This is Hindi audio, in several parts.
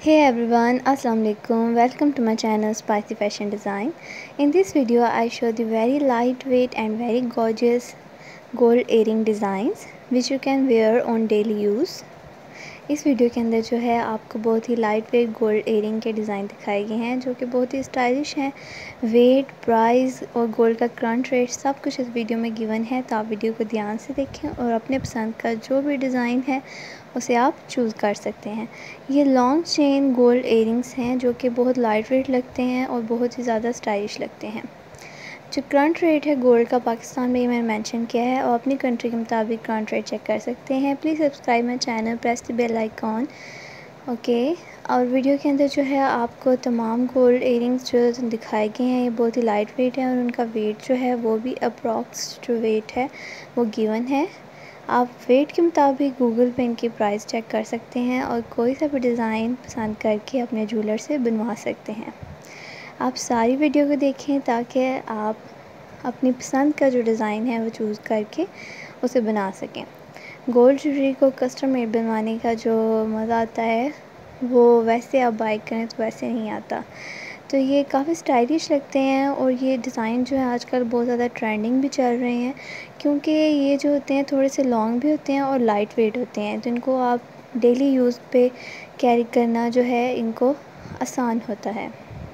Hey everyone, Assalamu alaikum. Welcome to my channel Spicy Fashion Design. In this video I show the very lightweight and very gorgeous gold earring designs which you can wear on daily use. इस वीडियो के अंदर जो है आपको बहुत ही लाइट वेट गोल्ड एयरिंग के डिज़ाइन दिखाए गए हैं जो कि बहुत ही स्टाइलिश हैं। वेट, प्राइस और गोल्ड का करंट रेट सब कुछ इस वीडियो में गिवन है, तो आप वीडियो को ध्यान से देखें और अपने पसंद का जो भी डिज़ाइन है उसे आप चूज़ कर सकते हैं। ये लॉन्ग चेन गोल्ड एयरिंग्स हैं जो कि बहुत लाइट वेट लगते हैं और बहुत ही ज़्यादा स्टाइलिश लगते हैं। जो करंट रेट है गोल्ड का पाकिस्तान में मैंने मेंशन किया है और अपनी कंट्री के मुताबिक करंट रेट चेक कर सकते हैं। Please subscribe my channel, press the bell icon. Okay, और वीडियो के अंदर जो है आपको तमाम गोल्ड एयरिंग्स जो दिखाए गए हैं ये बहुत ही लाइट वेट हैं और उनका वेट जो है वो भी अप्रॉक्स जो वेट है वो गिवन है। आप वेट के मुताबिक गूगल पे इनकी प्राइस चेक कर सकते हैं और कोई सा भी डिज़ाइन पसंद करके अपने ज्वेलर से बनवा सकते हैं। आप सारी वीडियो को देखें ताकि आप अपनी पसंद का जो डिज़ाइन है वो चूज़ करके उसे बना सकें। गोल्ड ज्वेलरी को कस्टम मेड बनवाने का जो मज़ा आता है वो वैसे आप बाय करें तो वैसे नहीं आता। तो ये काफ़ी स्टाइलिश लगते हैं और ये डिज़ाइन जो है आजकल बहुत ज़्यादा ट्रेंडिंग भी चल रहे हैं क्योंकि ये जो होते हैं थोड़े से लॉन्ग भी होते हैं और लाइट वेट होते हैं, तो इनको आप डेली यूज़ पे कैरी करना जो है इनको आसान होता है।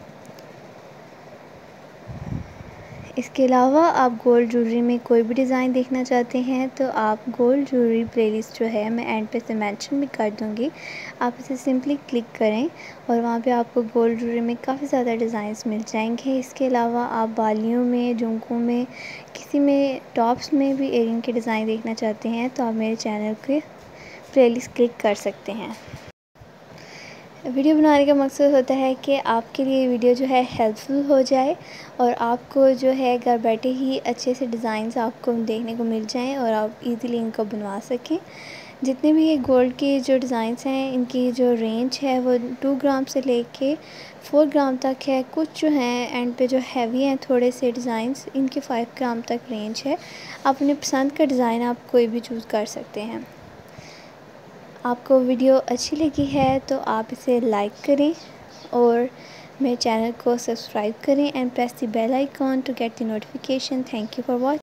इसके अलावा आप गोल्ड ज्वेलरी में कोई भी डिज़ाइन देखना चाहते हैं तो आप गोल्ड ज्वेलरी प्लेलिस्ट जो है मैं एंड पे से मेंशन भी कर दूँगी। आप इसे सिंपली क्लिक करें और वहाँ पे आपको गोल्ड ज्वेलरी में काफ़ी ज़्यादा डिज़ाइंस मिल जाएंगे। इसके अलावा आप बालियों में, झुमकों में, किसी में टॉप्स में भी एयरिंग के डिज़ाइन देखना चाहते हैं तो आप मेरे चैनल के प्लेलिस्ट क्लिक कर सकते हैं। वीडियो बनाने का मकसद होता है कि आपके लिए वीडियो जो है हेल्पफुल हो जाए और आपको जो है घर बैठे ही अच्छे से डिज़ाइंस आपको देखने को मिल जाएं और आप इजीली इनको बनवा सकें। जितने भी ये गोल्ड के जो डिज़ाइंस हैं इनकी जो रेंज है वो 2 ग्राम से लेके 4 ग्राम तक है। कुछ जो हैं एंड पे जो हैवी हैं थोड़े से डिज़ाइंस इनकी 5 ग्राम तक रेंज है। आप अपने पसंद का डिज़ाइन आप कोई भी चूज़ कर सकते हैं। आपको वीडियो अच्छी लगी है तो आप इसे लाइक करें और मेरे चैनल को सब्सक्राइब करें and press the bell icon to get the notification. Thank you for watching.